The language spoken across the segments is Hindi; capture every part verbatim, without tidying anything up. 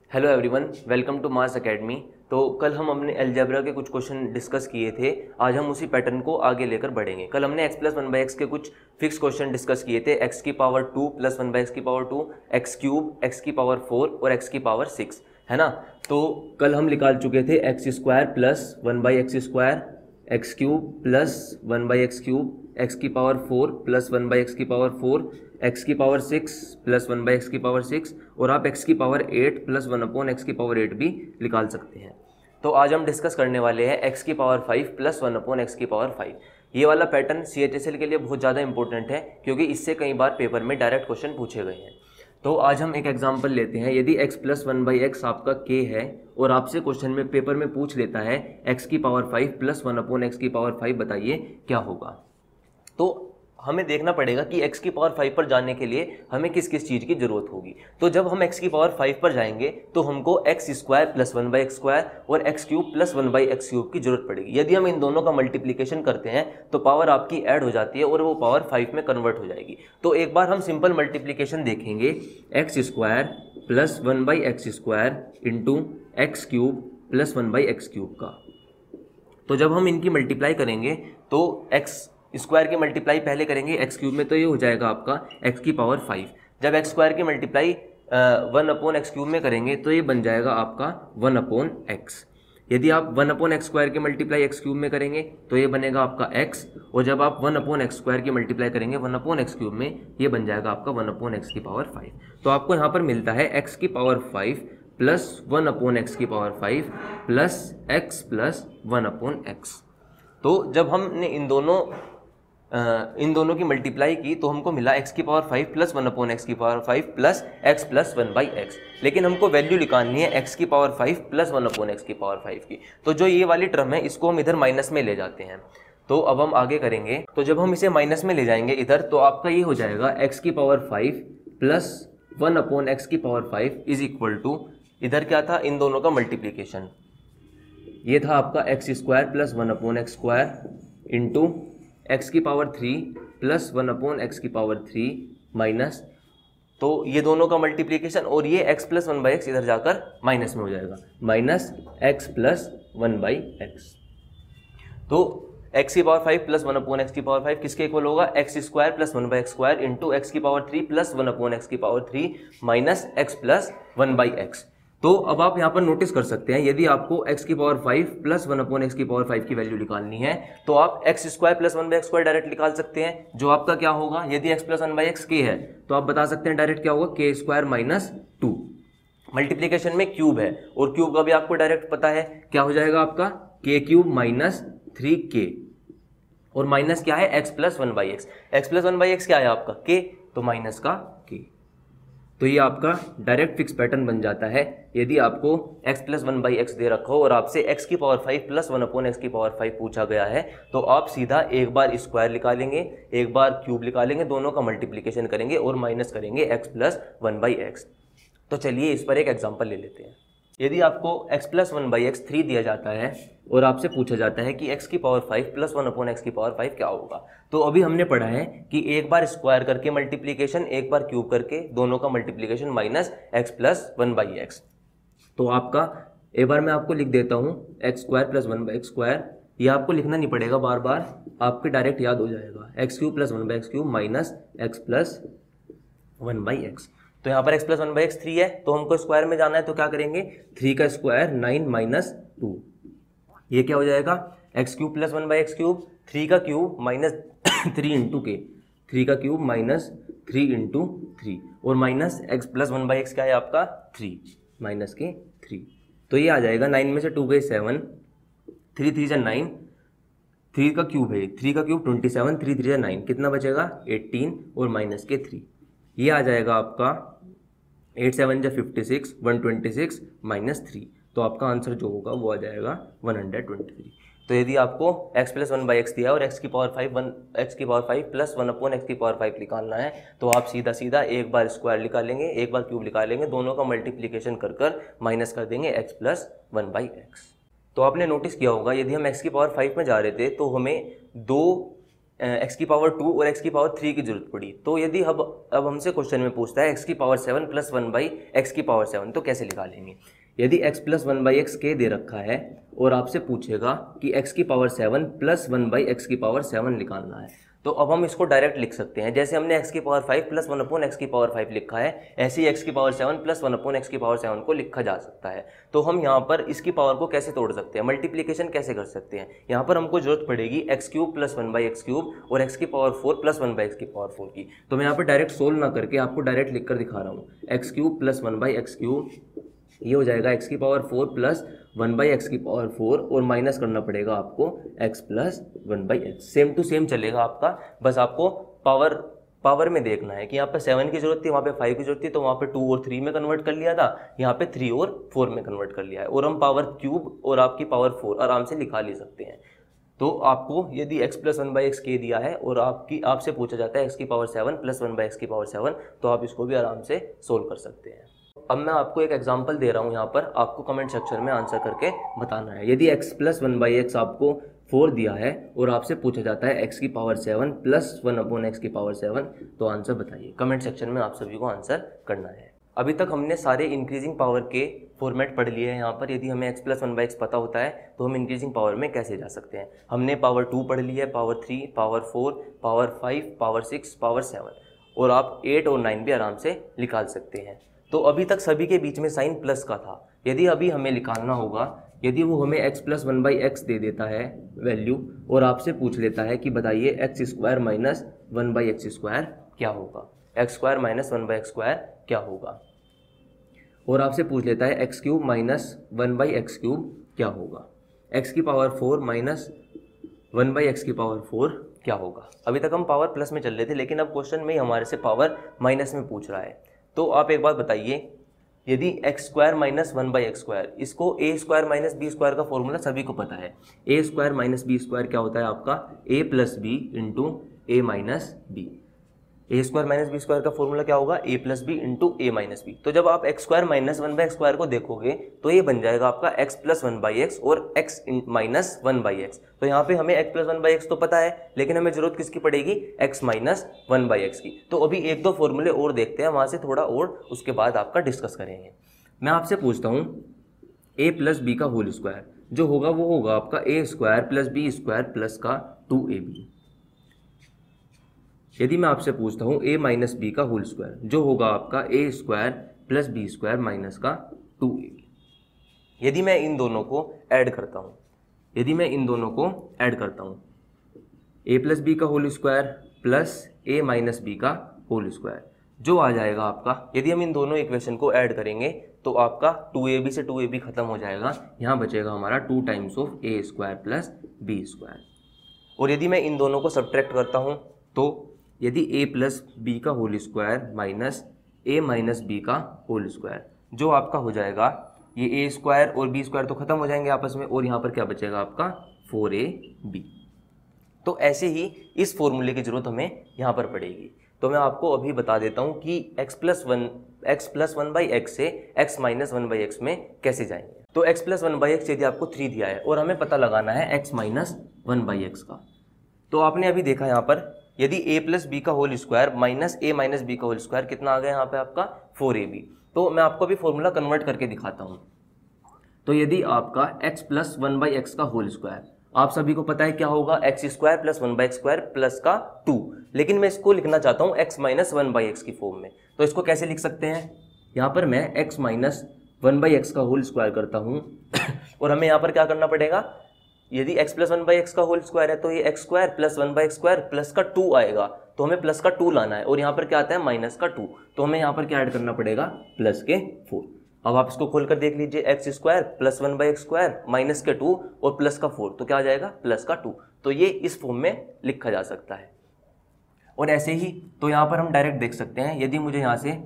Hello everyone, welcome to Mass Academy. तो कल हम हमने अलजेब्रा के कुछ क्वेश्चन डिस्कस किए थे। आज हम उसी पैटर्न को आगे लेकर बढ़ेंगे। कल हमने x plus one by x के कुछ फिक्स क्वेश्चन डिस्कस किए थे। एक्स की power two plus one by x की power two, x cube, x की पावर फोर और एक्स की पावर सिक्स, है ना। तो कल हम निकाल चुके थे x square plus one by x square, x cube plus one by x cube, x की power four plus one by x की पावर फोर, एक्स की power six plus one by x की पावर सिक्स, और आप एक्स की power eight plus one upon x की पावर एट भी निकाल सकते हैं। तो आज हम डिस्कस करने वाले हैं एक्स की power five plus one upon x की पावर फाइव। ये वाला pattern C H S L के लिए बहुत ज़्यादा इंपॉर्टेंट है, क्योंकि इससे कई बार पेपर में डायरेक्ट क्वेश्चन पूछे गए हैं। तो आज हम एक एग्जांपल लेते हैं। यदि x plus one by x आपका k है और आपसे क्वेश्चन में पेपर में पूछ लेता है x की power five plus one upon x की पावर फाइव, बताइए क्या होगा। तो हमें देखना पड़ेगा कि x की पावर फाइव पर जाने के लिए हमें किस किस चीज़ की जरूरत होगी। तो जब हम x की पावर फाइव पर जाएंगे तो हमको x square plus one by x square और x cube plus one by x cube की जरूरत पड़ेगी। यदि हम इन दोनों का मल्टीप्लीकेशन करते हैं तो पावर आपकी ऐड हो जाती है और वो पावर फाइव में कन्वर्ट हो जाएगी। तो एक बार हम सिंपल मल्टीप्लीकेशन देखेंगे, x square plus one by x square into x cube plus one by x cube का। तो जब हम इनकी मल्टीप्लाई करेंगे तो एक्स स्क्वायर की मल्टीप्लाई पहले करेंगे एक्स क्यूब में, तो ये हो जाएगा आपका एक्स की पावर फाइव। जब एक्स स्क्वायर की multiply one upon x cube में करेंगे तो ये बन जाएगा आपका वन अपॉन एक्स। यदि आप वन अपॉन एक्स स्क्वायर की मल्टीप्लाई एक्स क्यूब में करेंगे तो ये बनेगा आपका एक्स, और जब आप वन अपॉन एक्स स्क्वायर की मल्टीप्लाई करेंगे वन अपॉन एक्स क्यूब में, ये बन जाएगा आपका वन अपॉन एक्स की पावर फाइव। तो आपको यहाँ पर मिलता है एक्स की power five plus one upon x की power five plus x plus one upon x. तो जब हमने इन दोनों Uh, इन दोनों की मल्टीप्लाई की तो हमको मिला x की power five plus one upon x की power five plus x plus one by x. लेकिन हमको वैल्यू निकालनी है x की power five plus one upon x की पावर फाइव की। तो जो ये वाली टर्म है इसको हम इधर माइनस में ले जाते हैं। तो अब हम आगे करेंगे, तो जब हम इसे माइनस में ले जाएंगे इधर, तो आपका ये हो जाएगा x की power five plus one upon x की power five is equal to, इधर क्या था, इन दोनों का मल्टीप्लीकेशन। ये था आपका x square plus one upon x square into x की power three plus one upon x की पावर थ्री माइनस, तो ये दोनों का मल्टीप्लीकेशन, और ये x plus one by x इधर जाकर माइनस में हो जाएगा, minus x plus one by x. तो एक्स की power five plus one upon x की पावर फाइव किसके इक्वल होगा, x square plus one by x square into x की power three plus one upon x की power three minus x plus one by x. तो अब आप यहाँ पर नोटिस कर सकते हैं, यदि आपको x की power five plus one upon x की पावर फाइव की वैल्यू निकालनी है तो आप x square plus one by x square direct निकाल सकते हैं, जो आपका क्या होगा, यदि x plus one by x k है तो आप बता सकते हैं डायरेक्ट क्या होगा, k square minus two. Multiplication में क्यूब है और क्यूब का भी आपको डायरेक्ट पता है, क्या हो जाएगा आपका के क्यूब माइनस थ्री के, और माइनस क्या है, x plus one by x. X plus one by x क्या है आपका, के, तो माइनस का के। तो ये आपका डायरेक्ट फिक्स पैटर्न बन जाता है। यदि आपको x plus one by x दे रखा हो और आपसे x की power five plus one upon x की पावर फाइव पूछा गया है, तो आप सीधा एक बार स्क्वायर निकालेंगे, एक बार क्यूब निकालेंगे, दोनों का मल्टीप्लीकेशन करेंगे और माइनस करेंगे x plus one by x. तो चलिए इस पर एक एग्जाम्पल ले लेते हैं। यदि आपको x plus one by x three दिया जाता है और आपसे पूछा जाता है कि x की power five plus one upon x की पावर फाइव क्या होगा, तो अभी हमने पढ़ा है कि एक बार स्क्वायर करके मल्टीप्लीकेशन, एक बार क्यूब करके, दोनों का multiplication minus x plus one by x. तो आपका एक बार मैं आपको लिख देता हूँ x square plus one by x square, ये आपको लिखना नहीं पड़ेगा बार बार, आपके डायरेक्ट याद हो जाएगा, x cube plus one by x cube minus x plus one by x. तो यहाँ पर x plus one by x three है, तो हमको स्क्वायर में जाना है, तो क्या करेंगे, थ्री का स्क्वायर नाइन माइनस टू, ये क्या हो जाएगा, x cube plus one by x cube, three का cube minus three into k, three का cube minus three into three, और minus x plus one by x क्या है आपका, थ्री, माइनस के थ्री। तो ये आ जाएगा, नाइन में से टू गए सेवन, थ्री थ्री से नाइन, थ्री का क्यूब है, थ्री का cube twenty seven, three three से नाइन, कितना बचेगा एटीन, और माइनस के थ्री, ये आ जाएगा आपका एट सेवन जा fifty six, one twenty six minus three. तो आपका आंसर जो होगा वो आ जाएगा वन हंड्रेड ट्वेंटी थ्री। तो यदि आपको x plus one by x दिया और x की पावर फाइव वन एक्स की power five plus one upon x की पावर फाइव निकालना है, तो आप सीधा सीधा एक बार स्क्वायर निकालेंगे, एक बार क्यूब निकालेंगे, दोनों का मल्टीप्लीकेशन कर कर माइनस कर देंगे x plus one by x. तो आपने नोटिस किया होगा, यदि हम x की पावर फाइव में जा रहे थे तो हमें दो एक्स की पावर टू और एक्स की पावर थ्री की जरूरत पड़ी। तो यदि अब अब हमसे क्वेश्चन में पूछता है एक्स की power seven plus one by x की पावर सेवन, तो कैसे निकालेंगे। यदि x plus one by x k दे रखा है और आपसे पूछेगा कि x की power seven plus one by x की पावर सेवन निकालना है, तो अब हम इसको डायरेक्ट लिख सकते हैं। जैसे हमने x की power five plus one upon x की पावर फाइव लिखा है, ऐसे ही x की power seven plus one upon x की पावर सेवन को लिखा जा सकता है। तो हम यहाँ पर इसकी पावर को कैसे तोड़ सकते हैं, मल्टीप्लीकेशन कैसे कर सकते हैं। यहाँ पर हमको जरूरत पड़ेगी x cube plus one by x cube और एक्स की power four plus one by x की पावर फोर की। तो मैं यहाँ पर डायरेक्ट सोल्व ना करके आपको डायरेक्ट लिख कर दिखा रहा हूँ। X cube plus one by x cube, ये हो जाएगा एक्स की power four plus one by x की पावर फोर और माइनस करना पड़ेगा आपको x plus one by x. Same to same चलेगा आपका, बस आपको पावर पावर में देखना है कि यहाँ पे सेवन की जरूरत थी, वहाँ पे फाइव की जरूरत थी, तो वहाँ पे टू और थ्री में कन्वर्ट कर लिया था, यहाँ पे थ्री और फोर में कन्वर्ट कर लिया है। और हम पावर क्यूब और आपकी पावर फोर आराम से निकाल ले सकते हैं। तो आपको यदि x plus one by x k दिया है और आपकी आपसे पूछा जाता है x की power seven plus one by x की पावर सेवन, तो आप इसको भी आराम से सोल्व कर सकते हैं। अब मैं आपको एक एग्जांपल दे रहा हूँ, यहाँ पर आपको कमेंट सेक्शन में आंसर करके बताना है। यदि x plus one by x आपको फोर दिया है और आपसे पूछा जाता है x की power seven plus one upon x की पावर सेवन, तो आंसर बताइए। कमेंट सेक्शन में आप सभी को आंसर करना है। अभी तक हमने सारे इंक्रीजिंग पावर के फॉर्मेट पढ़ लिए हैं। यहाँ पर यदि हमें x plus one by x पता होता है तो हम इंक्रीजिंग पावर में कैसे जा सकते हैं। हमने पावर टू पढ़ ली है, power three, power four, power five, power six, power seven, और आप एट और नाइन भी आराम से निकाल सकते हैं। तो अभी तक सभी के बीच में साइन प्लस का था। यदि अभी हमें निकालना होगा, यदि वो हमें x plus one by x दे देता है वैल्यू और आपसे पूछ लेता है कि बताइए x square minus one by x square क्या होगा, x square minus one by x square क्या होगा, और आपसे पूछ लेता है x cube minus one by x cube क्या होगा, एक्स की power four minus one by x की पावर फोर क्या होगा। अभी तक हम पावर प्लस में चल रहे थे, लेकिन अब क्वेश्चन में हमारे से पावर माइनस में पूछ रहा है। तो आप एक बात बताइए, यदि x square minus one by x square, इसको a square minus b square का फॉर्मूला सभी को पता है। A square minus b square क्या होता है आपका, a plus b into a minus b. A square minus b square का फॉर्मूला क्या होगा, a plus b into a minus b. तो जब आप x square minus one by x square को देखोगे तो ये बन जाएगा आपका x plus one by x और x minus one by x. तो यहाँ पे हमें x plus one by x तो पता है, लेकिन हमें जरूरत किसकी पड़ेगी, x minus one by x की। तो अभी एक दो फॉर्मूले और देखते हैं, वहाँ से थोड़ा और उसके बाद आपका डिस्कस करेंगे। मैं आपसे पूछता हूँ ए प्लस बी का होल स्क्वायर जो होगा वो होगा आपका a square plus b square plus का टू ए बी। यदि मैं आपसे पूछता हूँ a माइनस बी का होल स्क्वायर जो होगा आपका a square plus b square minus का टू ए बी। यदि मैं इन दोनों को ऐड करता हूँ यदि मैं इन दोनों को ऐड करता हूँ a प्लस बी का whole square plus a minus b का होल स्क्वायर जो आ जाएगा आपका, यदि हम इन दोनों इक्वेशन को ऐड करेंगे तो आपका टू ए बी से टू ए बी खत्म हो जाएगा, यहाँ बचेगा हमारा two times of a square plus b square. और यदि मैं इन दोनों को सब्ट्रैक्ट करता हूँ तो यदि a प्लस बी का whole square minus a minus b का होल स्क्वायर जो आपका हो जाएगा, ये a स्क्वायर और b स्क्वायर तो खत्म हो जाएंगे आपस में, और यहाँ पर क्या बचेगा आपका फोर ए बी। तो ऐसे ही इस फॉर्मूले की जरूरत हमें यहाँ पर पड़ेगी। तो मैं आपको अभी बता देता हूँ कि x plus one x plus one by x से x minus one by x में कैसे जाएंगे। तो x plus one by x यदि आपको थ्री दिया है और हमें पता लगाना है x minus one by x का, तो आपने अभी देखा यहाँ पर यदि a प्लस बी का whole square minus a minus b का होल स्क्वायर कितना आ गया यहाँ पे आपका फोर ए बी। तो मैं आपको अभी फॉर्मूला कन्वर्ट करके दिखाता हूँ। तो यदि आपका x plus one by x का होल स्क्वायर, आप सभी को पता है क्या होगा, x square plus one by x square plus का टू, लेकिन मैं इसको लिखना चाहता हूँ x minus one by x की फॉर्म में। तो इसको कैसे लिख सकते हैं, यहाँ पर मैं x minus one by x का होल स्क्वायर करता हूँ और हमें यहाँ पर क्या करना पड़ेगा, यदि x plus one by x का होल स्क्वायर है तो ये x square plus one by x square plus का टू आएगा, तो हमें प्लस का टू लाना है, और यहाँ पर क्या आता है माइनस का टू, तो हमें यहाँ पर क्या ऐड करना पड़ेगा, प्लस के फोर। अब आप इसको खोलकर देख लीजिए, x square plus one by x square minus के टू और प्लस का फोर, तो क्या आ जाएगा प्लस का टू। तो ये इस फॉर्म में लिखा जा सकता है। और ऐसे ही तो यहाँ पर हम डायरेक्ट देख सकते हैं, यदि मुझे यहाँ से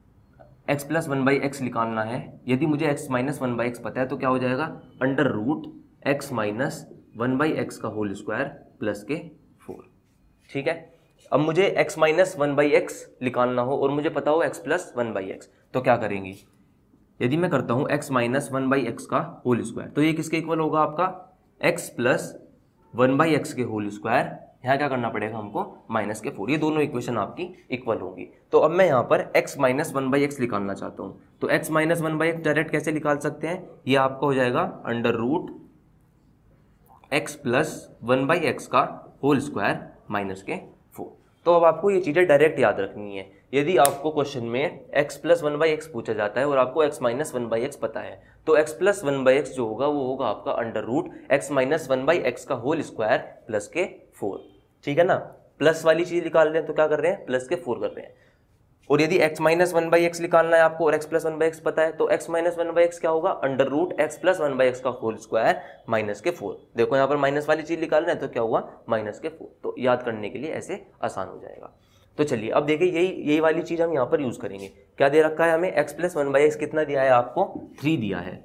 x plus one by x निकालना है, यदि मुझे x minus one by x पता है तो क्या हो जाएगा, under root x minus one by x का होल स्क्वायर प्लस के फोर। ठीक है, अब मुझे x minus one by x निकालना हो और मुझे पता हो x plus one by x, तो क्या करेंगे, यदि मैं करता हूँ x minus one by x का होल स्क्वायर, तो ये किसके इक्वल होगा आपका x plus one by x के होल स्क्वायर, यहाँ क्या करना पड़ेगा हमको, माइनस के फोर। ये दोनों इक्वेशन आपकी इक्वल होंगी। तो अब मैं यहाँ पर x minus one by x निकालना चाहता हूँ। तो x minus one by x direct कैसे निकाल सकते हैं, ये आपका हो जाएगा under root x plus one by x का होल स्क्वायर माइनस के फोर। तो अब आपको ये चीज़ें डायरेक्ट याद रखनी है। यदि आपको क्वेश्चन में x plus one by x पूछा जाता है और आपको x minus one by x पता है, तो x plus one by x जो होगा वो होगा आपका under root x minus one by x का होल स्क्वायर प्लस के फोर। ठीक है ना, प्लस वाली चीज़ निकाल रहे हैं तो क्या कर रहे हैं, प्लस के फोर कर रहे हैं। और यदि x minus one by x निकालना है आपको और x plus one by x पता है, तो x minus one by x क्या होगा, under root x plus one by x का होल स्क्वायर माइनस के फोर। देखो यहाँ पर माइनस वाली चीज़ निकालना है तो क्या हुआ, माइनस के फोर। तो याद करने के लिए ऐसे आसान हो जाएगा। तो चलिए अब देखिए यही यही वाली चीज़ हम यहाँ पर यूज़ करेंगे। क्या दे रखा है हमें, x plus one by x कितना दिया है आपको, थ्री दिया है।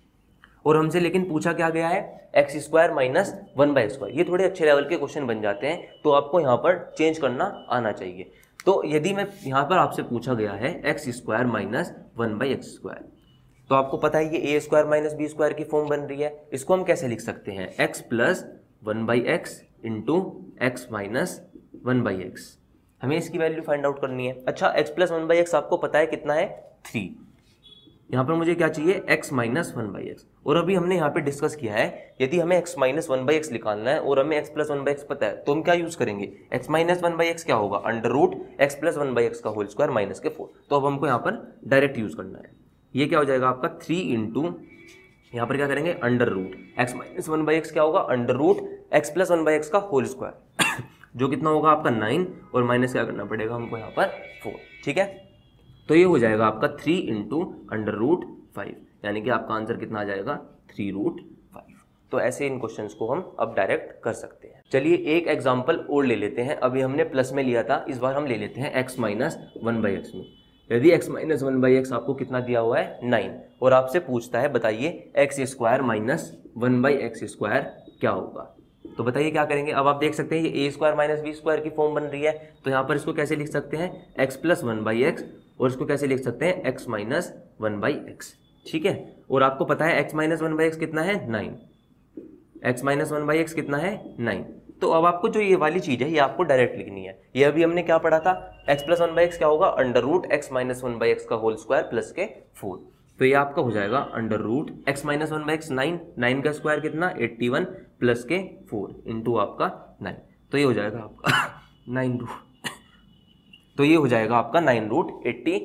और हमसे लेकिन पूछा क्या गया है, x square minus one by square. ये थोड़े अच्छे लेवल के क्वेश्चन बन जाते हैं, तो आपको यहाँ पर चेंज करना आना चाहिए। तो यदि मैं यहाँ पर आपसे पूछा गया है x square minus one by x square, तो आपको पता है ये a square minus b square की फॉर्म बन रही है। इसको हम कैसे लिख सकते हैं, x plus one by x into x minus one by x. हमें इसकी वैल्यू फाइंड आउट करनी है। अच्छा, x plus one by x आपको पता है कितना है, थ्री। यहाँ पर मुझे क्या चाहिए, x minus one by x. और अभी हमने यहाँ पे डिस्कस किया है, यदि हमें x minus one by x निकालना है और हमें x plus one by x पता है, तो हम क्या यूज करेंगे, x minus one by x क्या होगा, under root x plus one by x का होल स्क्वायर माइनस के फोर। तो अब हमको यहाँ पर डायरेक्ट यूज करना है। ये क्या हो जाएगा आपका, थ्री इंटू यहाँ पर क्या करेंगे, under root x minus one by x क्या होगा, under root x plus one by x का होल स्क्वायर जो कितना होगा आपका नाइन, और माइनस क्या करना पड़ेगा हमको यहाँ पर फोर। ठीक है, तो ये हो जाएगा आपका three into under root five, यानी कि आपका आंसर कितना आ जाएगा, थ्री रूट फाइव। तो ऐसे इन क्वेश्चंस को हम अब डायरेक्ट कर सकते हैं। चलिए एक एग्जांपल और ले लेते हैं। अभी हमने प्लस में लिया था, इस बार हम ले लेते हैं x minus one by x में। यदि x minus one by x आपको कितना दिया हुआ है, नाइन, और आपसे पूछता है बताइए x square minus one by x square क्या होगा, तो बताइए क्या करेंगे। अब आप देख सकते हैं ये a square minus b square की फॉर्म बन रही है, तो यहाँ पर इसको कैसे लिख सकते हैं, x plus one by x, और इसको कैसे लिख सकते हैं, x minus one by x. ठीक है, और आपको पता है x minus one by x कितना है, nine. X minus one by x कितना है, नाइन। तो अब आपको जो ये वाली चीज़ है ये आपको डायरेक्ट लिखनी है। ये अभी हमने क्या पढ़ा था, x plus one by x क्या होगा, under root x minus one by x का होल स्क्वायर प्लस के फोर। तो ये आपका हो जाएगा under root x minus one by x nine, nine का स्क्वायर कितना, एट्टी वन प्लस के फोर इंटू आपका नाइन। तो ये हो जाएगा आपका नाइन रूट तो ये हो जाएगा आपका nine root eighty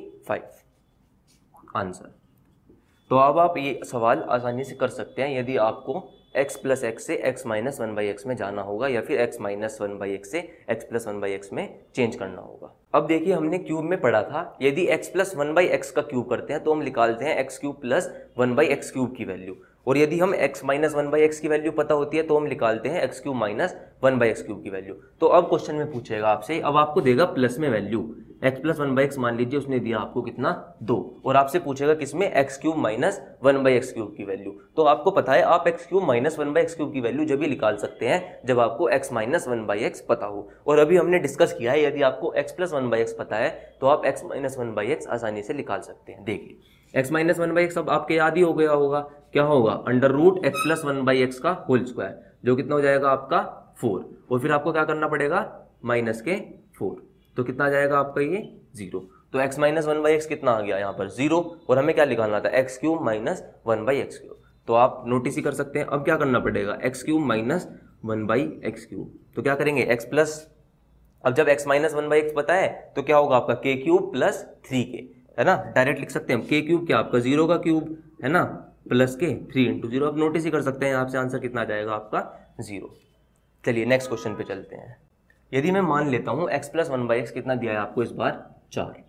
five answer. तो अब आप ये सवाल आसानी से कर सकते हैं यदि आपको x प्लस एक्स से x minus one by x में जाना होगा, या फिर x minus one by x से x plus one by x में चेंज करना होगा। अब देखिए हमने क्यूब में पढ़ा था, यदि x plus one by x का क्यूब करते हैं तो हम निकालते हैं x cube plus one by x cube की वैल्यू, और यदि हम x minus one by x की वैल्यू पता होती है तो हम निकालते हैं x cube minus one by x cube की वैल्यू। तो अब क्वेश्चन में पूछेगा आपसे, अब आपको देगा प्लस में value x plus one by x, मान लीजिए उसने दिया आपको कितना, दो, और आपसे पूछेगा किसमें, x cube minus one by x cube की वैल्यू। तो आपको पता है आप x cube minus one by x cube की वैल्यू जब भी निकाल सकते हैं जब आपको x minus one by x पता हो। और अभी हमने डिस्कस किया है यदि आपको x plus one by x पता है तो आप x minus one by x आसानी से निकाल सकते हैं। देखिए x minus one by x अब आपके याद ही हो गया होगा, क्या होगा, under root x plus one by x का होल स्क्वायर, जो कितना हो जाएगा आपका फोर, और फिर आपको क्या करना पड़ेगा, माइनस के फोर, तो कितना आ जाएगा आपका ये जीरो। तो x minus one by x कितना आ गया यहाँ पर, जीरो, और हमें क्या निकालना था, x cube minus one by x cube. तो आप नोटिस ही कर सकते हैं। अब क्या करना पड़ेगा, x cube minus one by x cube, तो क्या करेंगे x प्लस, अब जब x minus one by x पता है तो क्या होगा आपका k क्यूब प्लस थ्री के, है ना, डायरेक्ट लिख सकते हैं हम, k क्यूब क्या आपका जीरो का क्यूब है ना, प्लस के थ्री इंटू जीरो। अब नोटिस ही कर सकते हैं आपसे आंसर कितना आ जाएगा आपका, जीरो। चलिए नेक्स्ट क्वेश्चन पे चलते हैं। यदि मैं मान लेता हूँ x plus one by x कितना दिया है आपको इस बार, चार,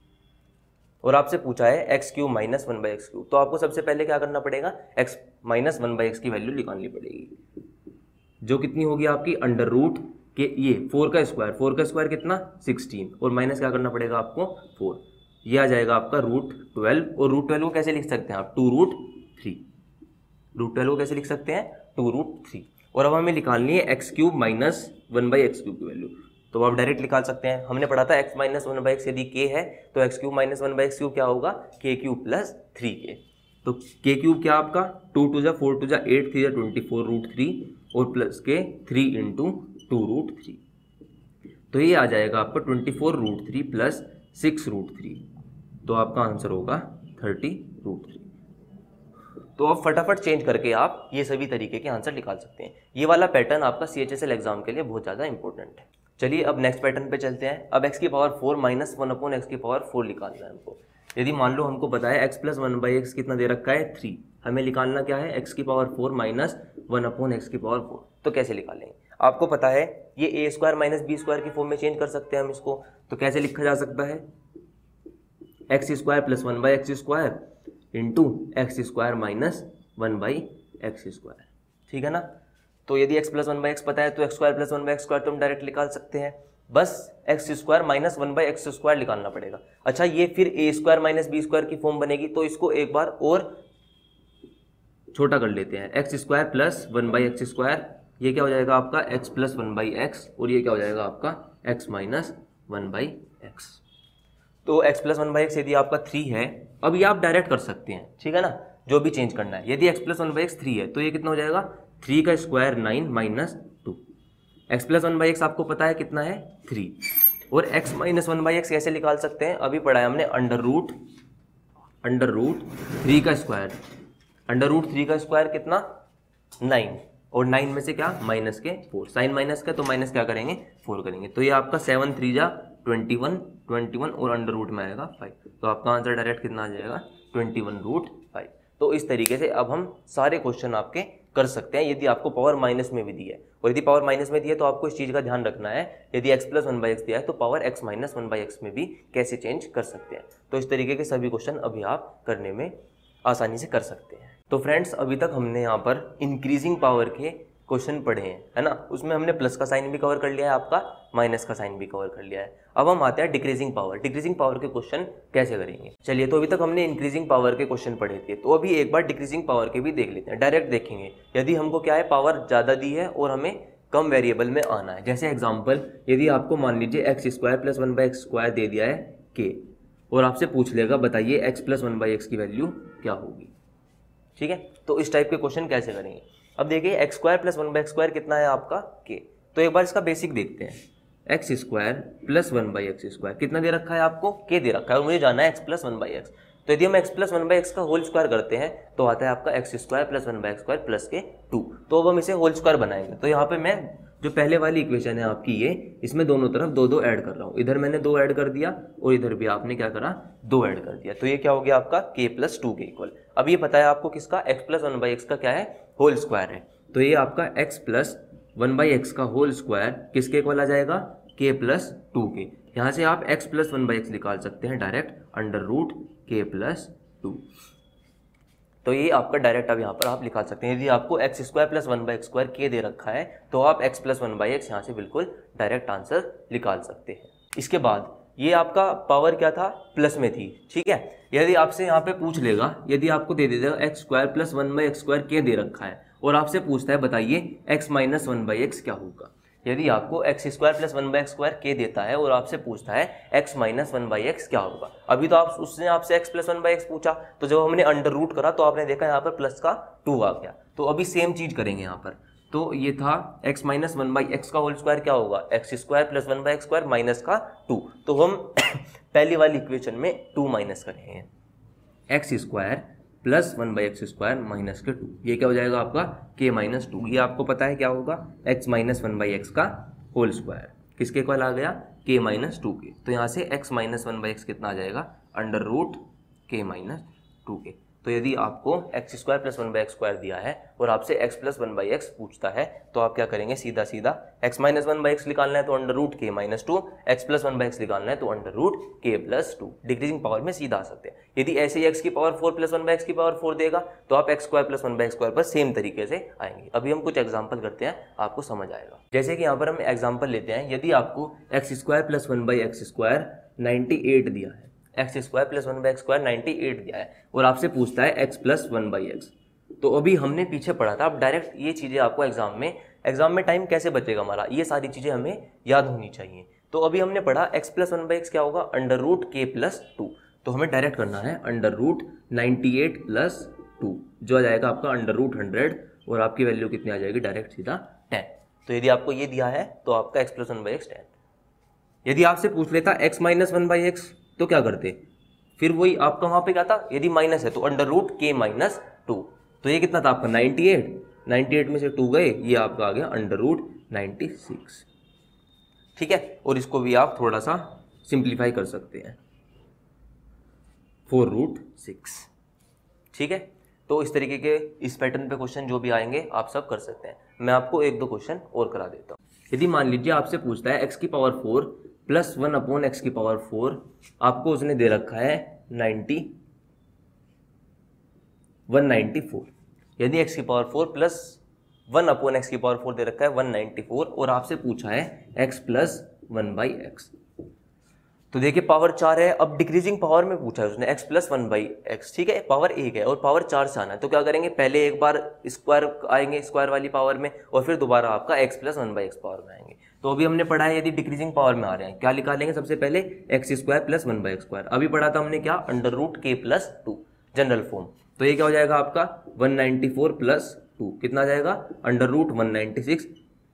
और आपसे पूछा है x cube minus one by x cube, तो आपको सबसे पहले क्या करना पड़ेगा, x minus one by x की वैल्यू निकालनी पड़ेगी, जो कितनी होगी आपकी, अंडर रूट के ये फोर का स्क्वायर, फोर का स्क्वायर कितना, सिक्सटीन, और माइनस क्या करना पड़ेगा आपको, फोर, ये आ जाएगा आपका रूट ट्वेल्व। और रूट ट्वेल्व को कैसे लिख सकते हैं आप, two root three, root twelve को कैसे लिख सकते हैं, टू रूट थ्री। और अब हमें निकालनी है x cube minus one by x cube की वैल्यू, तो आप डायरेक्ट निकाल सकते हैं। हमने पढ़ा था x minus one by x यदि k है तो x cube minus one by x cube क्या होगा, k क्यूब प्लस थ्री के। तो k क्यूब क्या आपका, टू टू जा फोर टू जा एट, थ्री जा ट्वेंटी फोर रूट थ्री, और प्लस के three into two root three. तो ये आ जाएगा आपका twenty four root three plus six root three, तो आपका आंसर होगा थर्टी रूट थ्री। तो अब फटाफट चेंज करके आप ये सभी तरीके के आंसर निकाल सकते हैं। ये वाला पैटर्न आपका C H S L exam के लिए बहुत ज़्यादा इंपॉर्टेंट है। चलिए अब नेक्स्ट पैटर्न पे चलते हैं। अब एक्स की power four minus one upon x की पावर फोर निकालना है हमको। यदि मान लो हमको पता है x plus one by x कितना दे रखा है थ्री, हमें निकालना क्या है एक्स की power four minus one upon x की पावर फोर। तो कैसे निकालेंगे? आपको पता है ये a square minus b square की फॉर्म में चेंज कर सकते हैं हम इसको। तो कैसे लिखा जा सकता है x square plus one by x square into x square minus one by x square, ठीक है ना। तो यदि x plus one by x पता है तो x square plus one by x square तो हम डायरेक्ट निकाल सकते हैं, बस x square minus one by x square निकालना पड़ेगा। अच्छा ये फिर a square minus b square की फॉर्म बनेगी, तो इसको एक बार और छोटा कर लेते हैं। X square plus one by x square, ये क्या हो जाएगा आपका x plus one by x, और ये क्या हो जाएगा आपका x minus one by x. तो x plus one by x यदि आपका थ्री है, अब ये आप डायरेक्ट कर सकते हैं, ठीक है ना, जो भी चेंज करना है। यदि x plus one by x three है तो ये कितना हो जाएगा थ्री का square nine minus two. X plus one by x आपको पता है कितना है थ्री, और x minus one by x कैसे निकाल सकते हैं? अभी पढ़ा है हमने under root under root three का स्क्वायर। अंडर रूट थ्री का स्क्वायर कितना नाइन, और नाइन में से क्या माइनस के फोर, साइन माइनस का तो माइनस क्या करेंगे फोर करेंगे। तो ये आपका सेवन थ्री जा ट्वेंटी वन, ट्वेंटी वन और अंडर रूट में आएगा फाइव, तो आपका आंसर डायरेक्ट कितना आ जाएगा ट्वेंटी वन रूट फाइव। तो इस तरीके से अब हम सारे क्वेश्चन आपके कर सकते हैं यदि आपको पावर माइनस में भी दी है। और यदि पावर माइनस में दी है तो आपको इस चीज़ का ध्यान रखना है, यदि x plus one by x दिया है तो power x minus one by x में भी कैसे चेंज कर सकते हैं। तो इस तरीके के सभी क्वेश्चन अभी आप करने में आसानी से कर सकते हैं। तो फ्रेंड्स अभी तक हमने यहाँ पर इंक्रीजिंग पावर के क्वेश्चन पढ़े हैं, है ना। उसमें हमने प्लस का साइन भी कवर कर लिया है, आपका माइनस का साइन भी कवर कर लिया है। अब हम आते हैं डिक्रीजिंग पावर। डिक्रीजिंग पावर के क्वेश्चन कैसे करेंगे? चलिए, तो अभी तक हमने इंक्रीजिंग पावर के क्वेश्चन पढ़े थे, तो अभी एक बार डिक्रीजिंग पावर के भी देख लेते हैं। डायरेक्ट देखेंगे यदि हमको क्या है पावर ज़्यादा दी है और हमें कम वेरिएबल में आना है। जैसे एग्जाम्पल, यदि आपको मान लीजिए x square plus one by x square दे दिया है के, और आपसे पूछ लेगा बताइए x plus one by x की वैल्यू क्या होगी, ठीक है। तो इस टाइप के क्वेश्चन कैसे करेंगे? अब देखिए x square plus one by x square कितना है आपका के, तो एक बार इसका बेसिक देखते हैं। X square plus one by x square कितना दे रखा है आपको? के दे रखा है, और मुझे जाना है x plus one by x. तो यदि हम x plus one by x का होल स्क्वायर करते हैं तो आता है आपका x square plus one by x square plus k two. तो अब हम इसे होल स्क्वायर बनाएंगे। तो यहाँ पे मैं जो पहले वाली इक्वेशन है आपकी ये, इसमें दोनों तरफ दो दो ऐड कर रहा हूँ। इधर मैंने दो ऐड कर दिया और इधर भी आपने क्या करा, दो ऐड कर दिया। तो ये क्या हो गया आपका के प्लस टू के इक्वल। अब ये पता है आपको किसका, x plus one by x का क्या है, होल स्क्वायर है। तो ये आपका x plus one by x का होल स्क्वायर किसके इक्वल आ जाएगा, के प्लस टू के। यहाँ से आप x plus one by x निकाल सकते हैं direct, under root k plus two. तो ये आपका डायरेक्ट अब यहाँ पर आप निकाल सकते हैं। यदि आपको x square plus one by x square k दे रखा है तो आप x plus one by x यहाँ से बिल्कुल डायरेक्ट आंसर निकाल सकते हैं। इसके बाद ये आपका पावर क्या था, प्लस में थी, ठीक है। यदि आपसे यहाँ पे पूछ लेगा, यदि आपको दे देगा x square plus one by x square k दे रखा है और आपसे पूछता है बताइए x minus one by x क्या होगा। यदि आपको x square plus one by x square k देता है और आपसे पूछता है x minus one by x क्या होगा। अभी तो आप उसने आपसे x plus one by x पूछा, तो जब हमने अंडर रूट करा तो आपने देखा यहाँ पर प्लस का टू आ गया। तो अभी सेम चीज करेंगे यहाँ पर। तो ये था x minus one by x का होल स्क्वायर क्या होगा, x square plus one by x square minus का टू। तो हम पहली वाली इक्वेशन में टू माइनस करेंगे, x square plus one by x square minus के टू। ये क्या हो जाएगा आपका के माइनस टू। ये आपको पता है क्या होगा, x minus one by x का होल स्क्वायर किसके इक्वल आ गया, के माइनस टू के। तो यहाँ से x minus one by x कितना आ जाएगा, under root k minus two k. तो यदि आपको x square plus one by x square दिया है और आपसे x plus one by x पूछता है तो आप क्या करेंगे, सीधा सीधा x minus one by x निकालना है तो under root k minus two, x plus one by x निकालना है तो under root k plus two. Decreasing power में सीधा आ सकते हैं। यदि ऐसे ही एक्स की power four plus one by x की पावर फोर देगा तो आप x square plus one by x square पर सेम तरीके से आएंगे। अभी हम कुछ एग्जाम्पल करते हैं, आपको समझ आएगा। जैसे कि यहाँ पर हम एग्जाम्पल लेते हैं, यदि आपको x square plus one by x square ninety eight दिया है, x square plus one by x square ninety eight दिया है और आपसे पूछता है x plus one by x. तो अभी हमने पीछे पढ़ा था, अब डायरेक्ट ये चीज़ें आपको एग्जाम में एग्जाम में टाइम कैसे बचेगा हमारा, ये सारी चीज़ें हमें याद होनी चाहिए। तो अभी हमने पढ़ा x plus one by x क्या होगा, under root k plus two. तो हमें डायरेक्ट करना है under root ninety eight plus two, जो आ जाएगा आपका अंडर रूट हंड्रेड, और आपकी वैल्यू कितनी आ जाएगी, डायरेक्ट सीधा टेन। तो यदि आपको ये दिया है तो आपका x plus one by x ten. यदि आपसे पूछ लेता x minus one by x तो क्या करते, फिर वही आपका वहाँ पे क्या था, यदि माइनस है तो under root k minus two. तो ये कितना था आपका नाइन्टी एट, नाइन्टी एट में से टू गए, ये आपका आ गया अंडर रूट नाइन्टी सिक्स। ठीक है, और इसको भी आप थोड़ा सा सिंप्लीफाई कर सकते हैं, फोर रूट सिक्स। ठीक है, तो इस तरीके के इस पैटर्न पे क्वेश्चन जो भी आएंगे आप सब कर सकते हैं। मैं आपको एक दो क्वेश्चन और करा देता हूँ। यदि मान लीजिए आपसे पूछता है एक्स की power four plus one upon x की पावर फोर, आपको उसने दे रखा है नाइन्टी वन नाइन्टी फोर। यदि एक्स की power four plus one upon x की पावर फोर दे रखा है वन नाइन्टी फोर, और आपसे पूछा है x plus one by x, तो देखिए पावर चार है। अब डिक्रीजिंग पावर में पूछा है उसने x plus one by x. ठीक है, पावर एक है और पावर चार से आना है, तो क्या करेंगे, पहले एक बार स्क्वायर आएंगे स्क्वायर वाली पावर में, और फिर दोबारा आपका x plus one by x power में आएंगे। तो अभी हमने पढ़ा है यदि डिक्रीजिंग पावर में आ रहे हैं क्या निकालेंगे, सबसे पहले x square plus one by x square. अभी पढ़ा था हमने क्या, under root k plus two general form. तो ये क्या हो जाएगा आपका one ninety four plus two, कितना आ जाएगा under root one ninety six,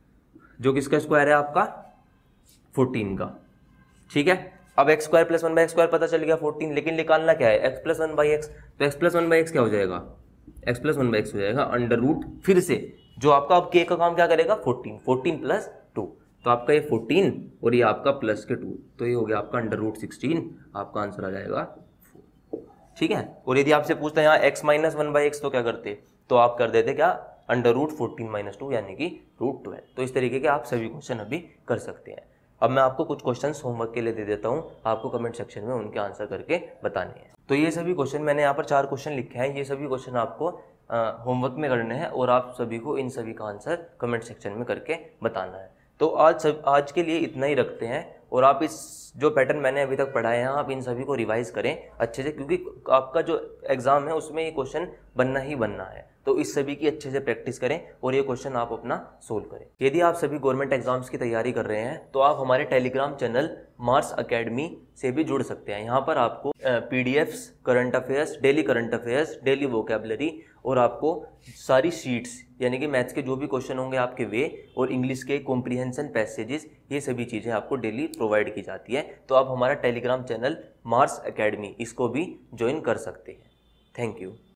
जो किसका स्क्वायर है आपका फोर्टीन का। ठीक है, अब x square plus one by x square पता चल गया फोर्टीन, लेकिन निकालना क्या है x plus one by x. तो x plus one by x क्या हो जाएगा, x plus one by x हो जाएगा अंडर रूट, फिर से जो आपका अब के का काम क्या करेगा फोर्टीन, फोर्टीन प्लस टू, तो आपका ये फोर्टीन और ये आपका प्लस के टू, तो ये हो गया आपका अंडर रूट सिक्सटीन, आपका आंसर आ जाएगा फोर। ठीक है, और यदि आपसे पूछते हैं यहाँ x minus one by x तो क्या करते, तो आप कर देते क्या under root fourteen minus two यानी कि रूट ट्वेल्व। तो इस तरीके के आप सभी क्वेश्चन अभी कर सकते हैं। अब मैं आपको कुछ क्वेश्चंस होमवर्क के लिए दे देता हूं, आपको कमेंट सेक्शन में उनके आंसर करके बताने हैं। तो ये सभी क्वेश्चन मैंने यहाँ पर चार क्वेश्चन लिखे हैं, ये सभी क्वेश्चन आपको होमवर्क में करने हैं और आप सभी को इन सभी का आंसर कमेंट सेक्शन में करके बताना है। तो आज सब आज के लिए इतना ही रखते हैं, और आप इस जो पैटर्न मैंने अभी तक पढ़ाए हैं आप इन सभी को रिवाइज करें अच्छे से, क्योंकि आपका जो एग्जाम है उसमें ये क्वेश्चन बनना ही बनना है। तो इस सभी की अच्छे से प्रैक्टिस करें और ये क्वेश्चन आप अपना सोल्व करें। यदि आप सभी गवर्नमेंट एग्जाम्स की तैयारी कर रहे हैं तो आप हमारे टेलीग्राम चैनल मार्स एकेडमी से भी जुड़ सकते हैं। यहाँ पर आपको PDFs, current affairs, daily current affairs, daily vocabulary और आपको सारी शीट्स यानी कि मैथ्स के जो भी क्वेश्चन होंगे आपके वे, और इंग्लिश के कॉम्प्रिहेंशन पैसेजेस, ये सभी चीज़ें आपको डेली प्रोवाइड की जाती है। तो आप हमारा टेलीग्राम चैनल मार्स एकेडमी इसको भी ज्वाइन कर सकते हैं। Thank you.